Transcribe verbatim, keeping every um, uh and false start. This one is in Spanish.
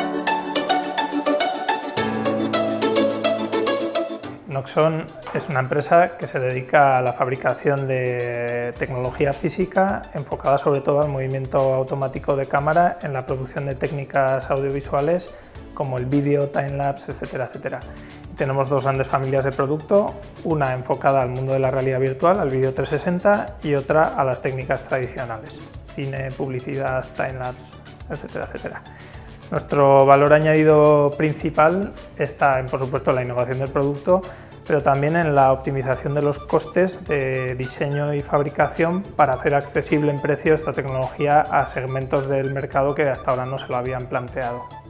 Noxon es una empresa que se dedica a la fabricación de tecnología física enfocada sobre todo al movimiento automático de cámara en la producción de técnicas audiovisuales como el vídeo, timelapse, etcétera, etcétera. Tenemos dos grandes familias de producto, una enfocada al mundo de la realidad virtual, al vídeo trescientos sesenta, y otra a las técnicas tradicionales, cine, publicidad, timelapse, etcétera, etcétera. Nuestro valor añadido principal está en, por supuesto, la innovación del producto, pero también en la optimización de los costes de diseño y fabricación para hacer accesible en precio esta tecnología a segmentos del mercado que hasta ahora no se lo habían planteado.